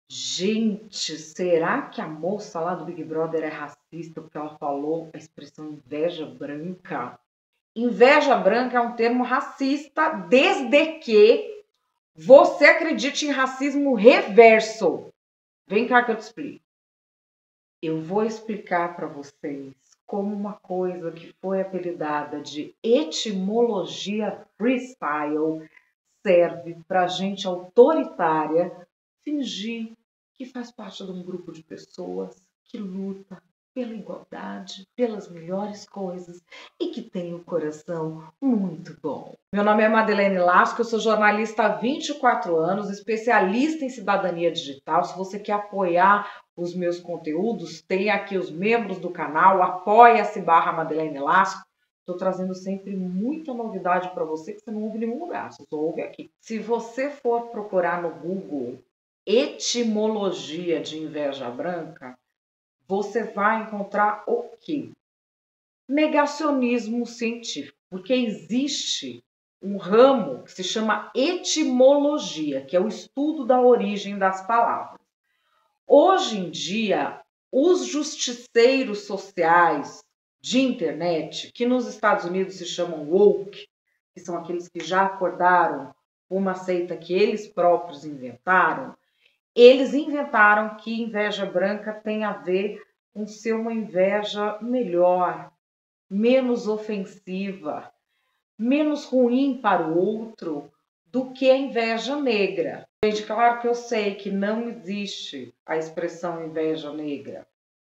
Gente, será que a moça lá do Big Brother é racista porque ela falou a expressão inveja branca? Inveja branca é um termo racista desde que você acredite em racismo reverso. Vem cá que eu te explico. Eu vou explicar para vocês como uma coisa que foi apelidada de etimologia freestyle serve para gente autoritária fingir que faz parte de um grupo de pessoas que luta pela igualdade, pelas melhores coisas e que tem um coração muito bom. Meu nome é Madeleine Lasco, eu sou jornalista há 24 anos, especialista em cidadania digital. Se você quer apoiar os meus conteúdos, tem aqui os membros do canal, apoia-se/Madeleine Lasco. Estou trazendo sempre muita novidade para você que você não ouve em nenhum lugar, você só ouve aqui. Se você for procurar no Google etimologia de inveja branca, você vai encontrar o quê? Negacionismo científico, porque existe um ramo que se chama etimologia, que é o estudo da origem das palavras. Hoje em dia, os justiceiros sociais de internet, que nos Estados Unidos se chamam woke, que são aqueles que já acordaram uma seita que eles próprios inventaram, eles inventaram que inveja branca tem a ver com ser uma inveja melhor, menos ofensiva, menos ruim para o outro do que a inveja negra. Gente, claro que eu sei que não existe a expressão inveja negra,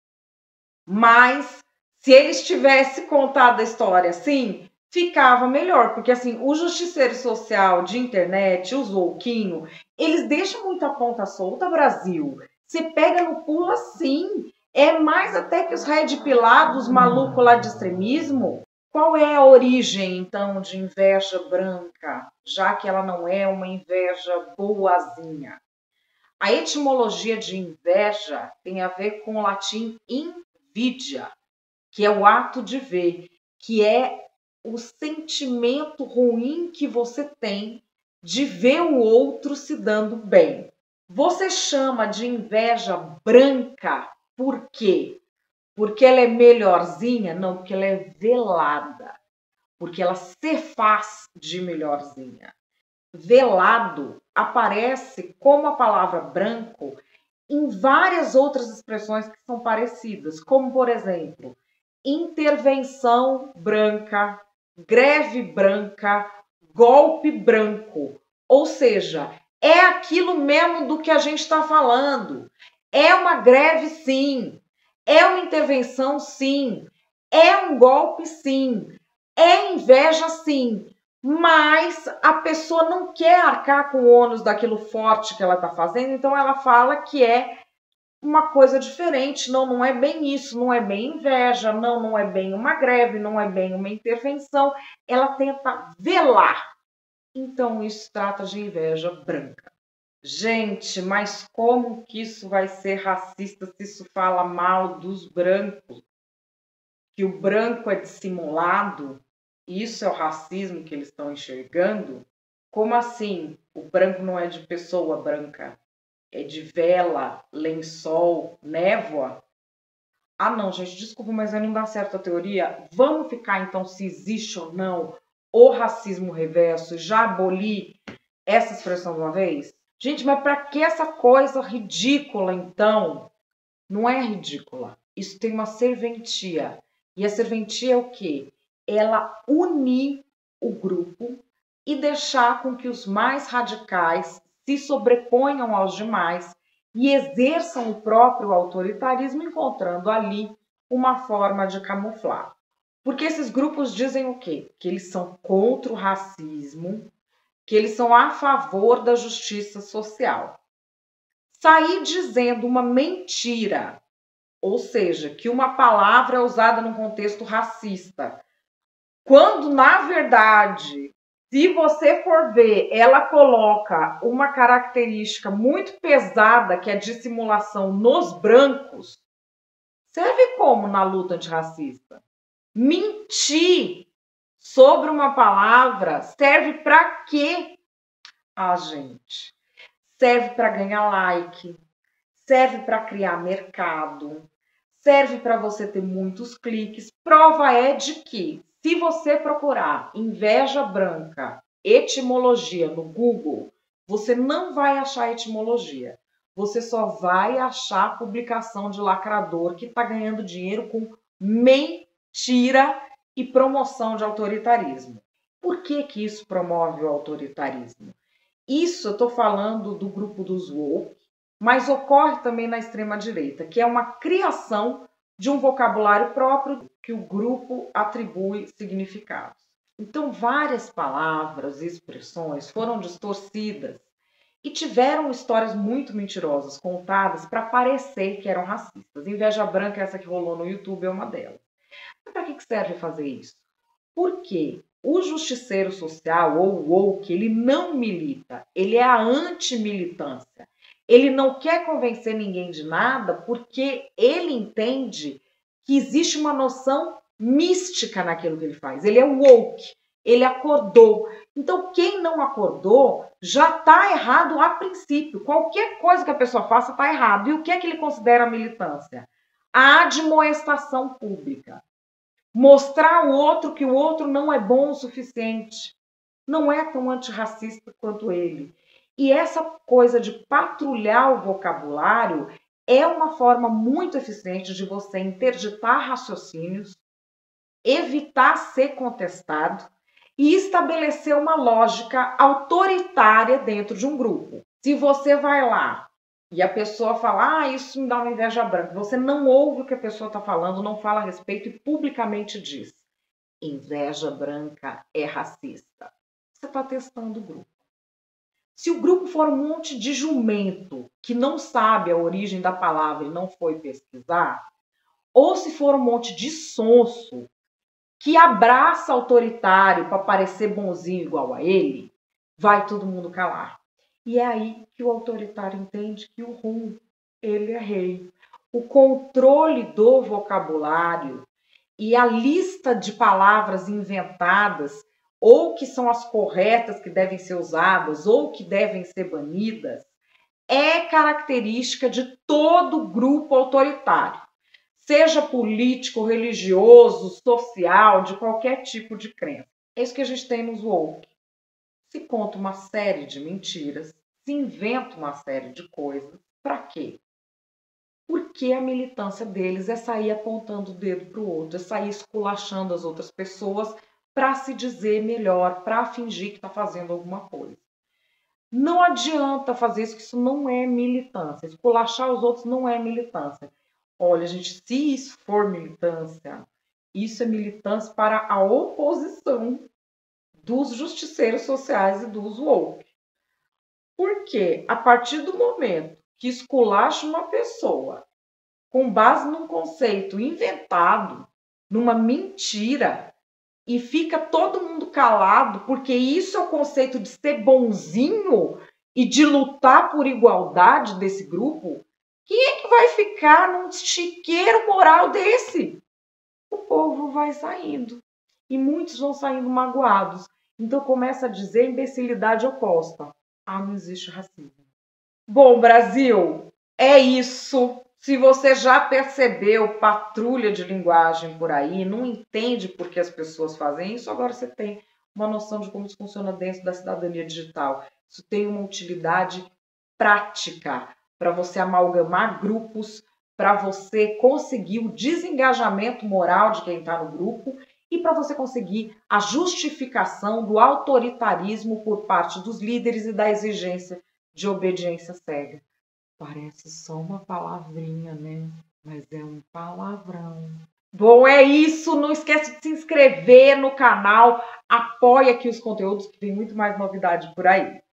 mas se eles tivessem contado a história assim, ficava melhor, porque assim, o justiceiro social de internet, os louquinhos, eles deixam muita ponta solta, Brasil. Você pega no pulo assim, é mais até que os red pilados, malucos lá de extremismo. Qual é a origem, então, de inveja branca, já que ela não é uma inveja boazinha? A etimologia de inveja tem a ver com o latim invidia, que é o ato de ver, que é o sentimento ruim que você tem de ver o outro se dando bem. Você chama de inveja branca por quê? Porque ela é melhorzinha? Não, porque ela é velada. Porque ela se faz de melhorzinha. Velado aparece como a palavra branco em várias outras expressões que são parecidas, como, por exemplo, intervenção branca, greve branca, golpe branco. Ou seja, é aquilo mesmo do que a gente está falando. É uma greve, sim. É uma intervenção, sim. É um golpe, sim. É inveja, sim. Mas a pessoa não quer arcar com o ônus daquilo forte que ela está fazendo, então ela fala que é uma coisa diferente. Não, não é bem isso, não é bem inveja, não, não é bem uma greve, não é bem uma intervenção. Ela tenta velar. Então isso trata de inveja branca. Gente, mas como que isso vai ser racista se isso fala mal dos brancos? Que o branco é dissimulado? Isso é o racismo que eles estão enxergando? Como assim? O branco não é de pessoa branca? É de vela, lençol, névoa? Ah, não, gente, desculpa, mas aí não dá certo a teoria. Vamos ficar, então, se existe ou não o racismo reverso e já abolir essa expressão de uma vez? Gente, mas para que essa coisa ridícula, então? Não é ridícula. Isso tem uma serventia. E a serventia é o quê? Ela unir o grupo e deixar com que os mais radicais se sobreponham aos demais e exerçam o próprio autoritarismo, encontrando ali uma forma de camuflar. Porque esses grupos dizem o quê? Que eles são contra o racismo, que eles são a favor da justiça social. Sair dizendo uma mentira, ou seja, que uma palavra é usada num contexto racista, quando, na verdade, se você for ver, ela coloca uma característica muito pesada, que é a dissimulação nos brancos, serve como na luta antirracista? Mentir sobre uma palavra serve para quê? Ah, gente, serve para ganhar like, serve para criar mercado, serve para você ter muitos cliques. Prova é de que, se você procurar inveja branca, etimologia no Google, você não vai achar etimologia. Você só vai achar publicação de lacrador que está ganhando dinheiro com mentira e promoção de autoritarismo. Por que que isso promove o autoritarismo? Isso eu estou falando do grupo dos woke, mas ocorre também na extrema-direita, que é uma criação de um vocabulário próprio que o grupo atribui significados. Então, várias palavras e expressões foram distorcidas e tiveram histórias muito mentirosas contadas para parecer que eram racistas. Inveja branca, essa que rolou no YouTube, é uma delas. Mas para que serve fazer isso? Porque o justiceiro social, ou o woke, ele não milita, ele é a antimilitância. Ele não quer convencer ninguém de nada porque ele entende que existe uma noção mística naquilo que ele faz. Ele é woke, ele acordou. Então, quem não acordou já está errado a princípio. Qualquer coisa que a pessoa faça está errado. E o que é que ele considera militância? A admoestação pública. Mostrar ao outro que o outro não é bom o suficiente. Não é tão antirracista quanto ele. E essa coisa de patrulhar o vocabulário é uma forma muito eficiente de você interditar raciocínios, evitar ser contestado e estabelecer uma lógica autoritária dentro de um grupo. Se você vai lá e a pessoa fala, isso me dá uma inveja branca, você não ouve o que a pessoa está falando, não fala a respeito e publicamente diz, inveja branca é racista. Você está testando o grupo. Se o grupo for um monte de jumento que não sabe a origem da palavra e não foi pesquisar, ou se for um monte de sonso que abraça autoritário para parecer bonzinho igual a ele, vai todo mundo calar. E é aí que o autoritário entende que o ruim, ele é rei. O controle do vocabulário e a lista de palavras inventadas, ou que são as corretas que devem ser usadas, ou que devem ser banidas, é característica de todo grupo autoritário. Seja político, religioso, social, de qualquer tipo de crença. É isso que a gente tem nos woke. Se conta uma série de mentiras, se inventa uma série de coisas. Para quê? Porque a militância deles é sair apontando o dedo para o outro, é sair esculachando as outras pessoas para se dizer melhor, para fingir que está fazendo alguma coisa. Não adianta fazer isso, que isso não é militância. Esculachar os outros não é militância. Olha, gente, se isso for militância, isso é militância para a oposição dos justiceiros sociais e dos woke. Porque a partir do momento que esculacha uma pessoa com base num conceito inventado, numa mentira, e fica todo mundo calado, porque isso é o conceito de ser bonzinho e de lutar por igualdade desse grupo, quem é que vai ficar num chiqueiro moral desse? O povo vai saindo. E muitos vão saindo magoados. Então começa a dizer a imbecilidade oposta. Não existe racismo. Bom, Brasil, é isso. Se você já percebeu patrulha de linguagem por aí, não entende por que as pessoas fazem isso, agora você tem uma noção de como isso funciona dentro da cidadania digital. Isso tem uma utilidade prática para você amalgamar grupos, para você conseguir o desengajamento moral de quem está no grupo e para você conseguir a justificação do autoritarismo por parte dos líderes e da exigência de obediência cega. Parece só uma palavrinha, né? Mas é um palavrão. Bom, é isso. Não esquece de se inscrever no canal. Apoie aqui os conteúdos, que tem muito mais novidade por aí.